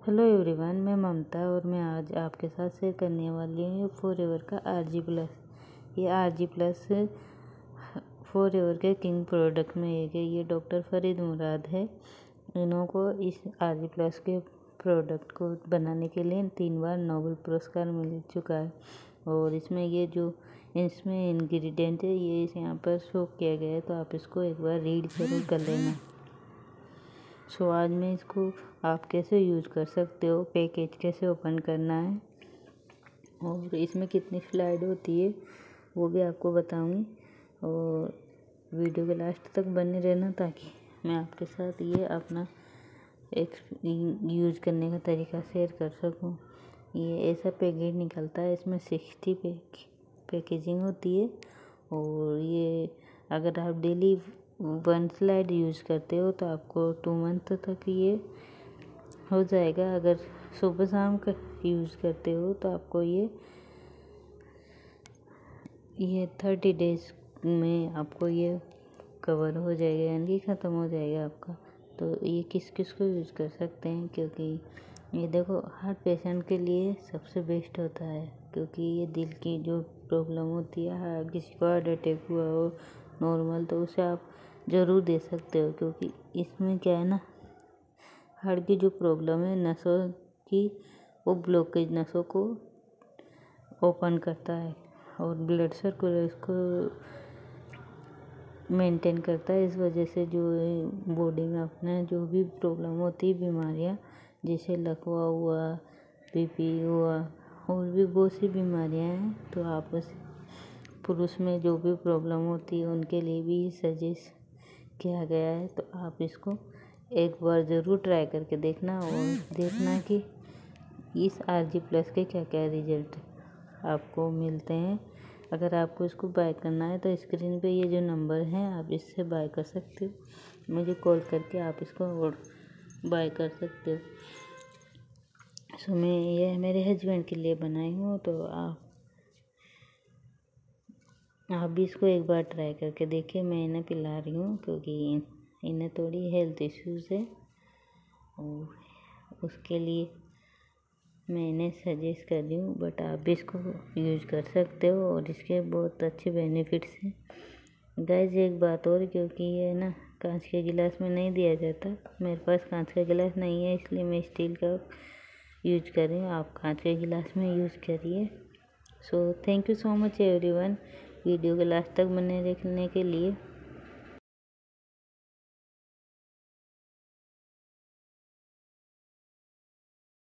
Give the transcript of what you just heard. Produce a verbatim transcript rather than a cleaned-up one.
Hello everyone, मैं ममता और मैं आज आपके साथ शेयर करने वाली हूँ फॉरएवर का आर जी प्लस। ये आर जी प्लस फॉरएवर के किंग प्रोडक्ट में एक है। ये डॉक्टर फरीद मुराद है। इन्हों को इस आर जी प्लस के प्रोडक्ट को बनाने के लिए तीन बार नोबेल पुरस्कार मिल चुका है। और इसमें ये जो इसमें इंग्रेडिएंट है ये इस यहाँ पर शो किया गया है, तो आप इसको एक बार रीड जरूर कर लेना। सो so, आज मैं इसको आप कैसे यूज कर सकते हो, पैकेज कैसे ओपन करना है और इसमें कितनी स्लाइड होती है वो भी आपको बताऊंगी। और वीडियो के लास्ट तक बने रहना ताकि मैं आपके साथ ये अपना एक यूज करने का तरीका शेयर कर सकूं। ये ऐसा पैकेज निकलता है, इसमें सिक्सटी पैक पैकेजिंग होती है। और ये अगर आप डेली वन स्लाइड यूज़ करते हो तो आपको टू मंथ तक ये हो जाएगा। अगर सुबह शाम का यूज़ करते हो तो आपको ये ये थर्टी डेज में आपको ये कवर हो जाएगा, यानी कि ख़त्म हो जाएगा आपका। तो ये किस किस को यूज़ कर सकते हैं, क्योंकि ये देखो हार्ट पेशेंट के लिए सबसे बेस्ट होता है, क्योंकि ये दिल की जो प्रॉब्लम होती है, किसी को हार्ट अटैक हुआ हो नॉर्मल, तो उसे आप ज़रूर दे सकते हो। क्योंकि इसमें क्या है ना, हार्ट की जो प्रॉब्लम है नसों की, वो ब्लॉकेज नसों को ओपन करता है और ब्लड सर्कुलेशन को मेंटेन करता है। इस वजह से जो बॉडी में अपना जो भी प्रॉब्लम होती है, बीमारियां जैसे लकवा हुआ, बीपी हुआ और भी बहुत सी बीमारियां हैं, तो आप उस पुरुष में जो भी प्रॉब्लम होती है उनके लिए भी सजेस्ट किया गया है। तो आप इसको एक बार ज़रूर ट्राई करके देखना और देखना कि इस आर जी प्लस के क्या क्या रिजल्ट आपको मिलते हैं। अगर आपको इसको बाय करना है तो स्क्रीन पे ये जो नंबर है आप इससे बाय कर सकते हो। मुझे कॉल करके आप इसको और बाय कर सकते हो। सो मैं ये मेरे हस्बैंड के लिए बनाई हूँ, तो आप आप भी इसको एक बार ट्राई करके देखिए। मैं इन्हें पिला रही हूँ क्योंकि इन्हें थोड़ी हेल्थ इश्यूज़ है और उसके लिए मैं इन्हें सजेस्ट कर रही हूँ। बट आप भी इसको यूज कर सकते हो और इसके बहुत अच्छे बेनिफिट्स हैं। गाइस एक बात और, क्योंकि ये ना कांच के गिलास में नहीं दिया जाता, मेरे पास कांच का गिलास नहीं है इसलिए मैं स्टील का यूज कर रही हूँ। आप कांच के गिलास में यूज़ करिए। So thank you so much everyone, video के लास्ट तक बने रखने के लिए।